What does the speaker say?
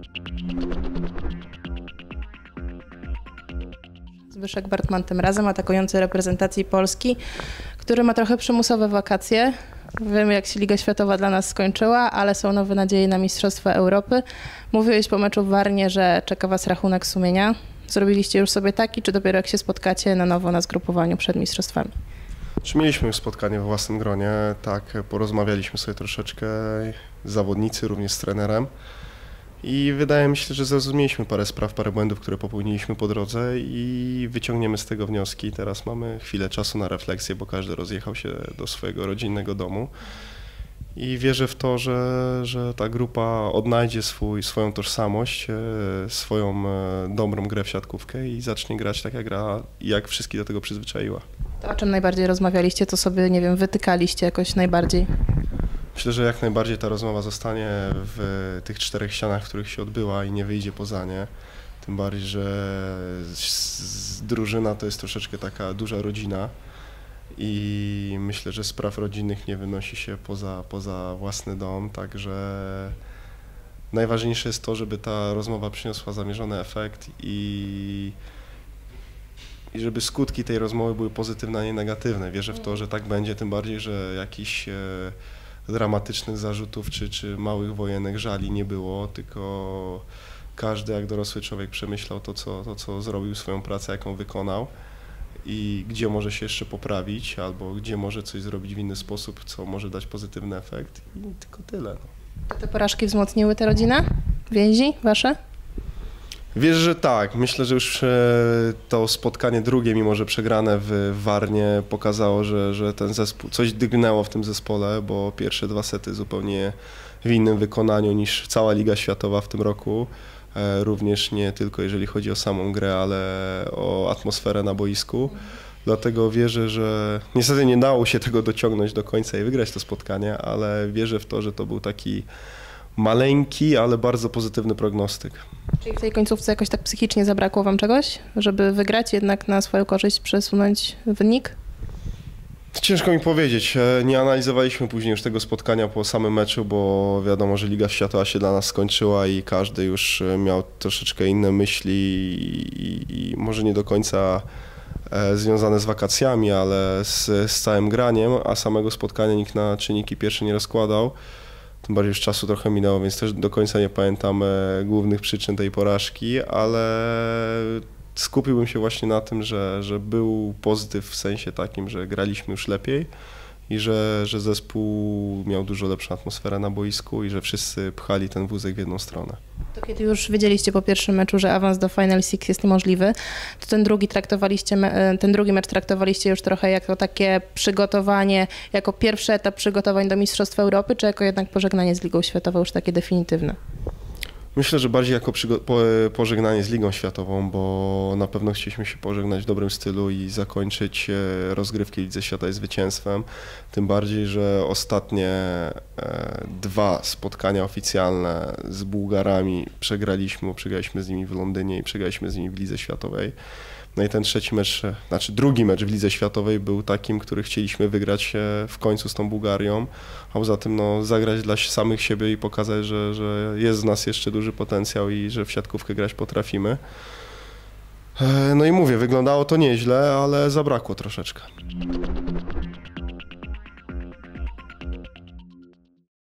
Zbyszek Bartman tym razem atakujący reprezentacji Polski, który ma trochę przymusowe wakacje. Wiemy, jak się Liga Światowa dla nas skończyła, ale są nowe nadzieje na Mistrzostwa Europy. Mówiłeś po meczu w Warnie, że czeka was rachunek sumienia. Zrobiliście już sobie taki, czy dopiero jak się spotkacie na nowo na zgrupowaniu przed mistrzostwami? Czy mieliśmy już spotkanie we własnym gronie, tak, porozmawialiśmy sobie troszeczkę, zawodnicy również z trenerem i wydaje mi się, że zrozumieliśmy parę spraw, parę błędów, które popełniliśmy po drodze i wyciągniemy z tego wnioski. Teraz mamy chwilę czasu na refleksję, bo każdy rozjechał się do swojego rodzinnego domu i wierzę w to, że ta grupa odnajdzie swoją tożsamość, swoją dobrą grę w siatkówkę i zacznie grać tak jak gra, jak wszystkich do tego przyzwyczaiła. To o czym najbardziej rozmawialiście, co sobie, nie wiem, wytykaliście jakoś najbardziej? Myślę, że jak najbardziej ta rozmowa zostanie w tych 4 ścianach, w których się odbyła i nie wyjdzie poza nie. Tym bardziej, że drużyna to jest troszeczkę taka duża rodzina i myślę, że spraw rodzinnych nie wynosi się poza własny dom, także najważniejsze jest to, żeby ta rozmowa przyniosła zamierzony efekt i żeby skutki tej rozmowy były pozytywne, a nie negatywne. Wierzę w to, że tak będzie, tym bardziej, że jakichś dramatycznych zarzutów czy małych wojenek żali nie było, tylko każdy jak dorosły człowiek przemyślał to, co zrobił, swoją pracę, jaką wykonał i gdzie może się jeszcze poprawić, albo gdzie może coś zrobić w inny sposób, co może dać pozytywny efekt i tylko tyle. No. Te porażki wzmocniły tę rodzinę? Więzi wasze? Wierzę, że tak. Myślę, że już to spotkanie drugie, mimo że przegrane w Warnie, pokazało, że ten zespół, coś dygnęło w tym zespole, bo pierwsze 2 sety zupełnie w innym wykonaniu niż cała Liga Światowa w tym roku. Również nie tylko jeżeli chodzi o samą grę, ale o atmosferę na boisku. Dlatego wierzę, że niestety nie dało się tego dociągnąć do końca i wygrać to spotkanie, ale wierzę w to, że to był taki maleńki, ale bardzo pozytywny prognostyk. Czyli w tej końcówce jakoś tak psychicznie zabrakło wam czegoś, żeby wygrać, jednak na swoją korzyść przesunąć wynik? Ciężko mi powiedzieć. Nie analizowaliśmy później już tego spotkania po samym meczu, bo wiadomo, że Liga Światowa się dla nas skończyła i każdy już miał troszeczkę inne myśli i może nie do końca związane z wakacjami, ale z całym graniem, a samego spotkania nikt na czynniki pierwsze nie rozkładał. Tym bardziej już czasu trochę minęło, więc też do końca nie pamiętam głównych przyczyn tej porażki, ale skupiłbym się właśnie na tym, że był pozytyw w sensie takim, że graliśmy już lepiej i że zespół miał dużo lepszą atmosferę na boisku i że wszyscy pchali ten wózek w jedną stronę. To kiedy już wiedzieliście po pierwszym meczu, że awans do Final Six jest niemożliwy, to ten drugi mecz traktowaliście już trochę jako takie przygotowanie, jako pierwszy etap przygotowań do Mistrzostw Europy, czy jako jednak pożegnanie z Ligą Światową już takie definitywne? Myślę, że bardziej jako pożegnanie z Ligą Światową, bo na pewno chcieliśmy się pożegnać w dobrym stylu i zakończyć rozgrywki Lidze Świata zwycięstwem. Tym bardziej, że ostatnie 2 spotkania oficjalne z Bułgarami przegraliśmy, bo przegraliśmy z nimi w Londynie i przegraliśmy z nimi w Lidze Światowej. No i ten drugi mecz w Lidze Światowej był takim, który chcieliśmy wygrać w końcu z tą Bułgarią, a poza tym zagrać dla samych siebie i pokazać, że jest w nas jeszcze duży potencjał i że w siatkówkę grać potrafimy. No i mówię, wyglądało to nieźle, ale zabrakło troszeczkę.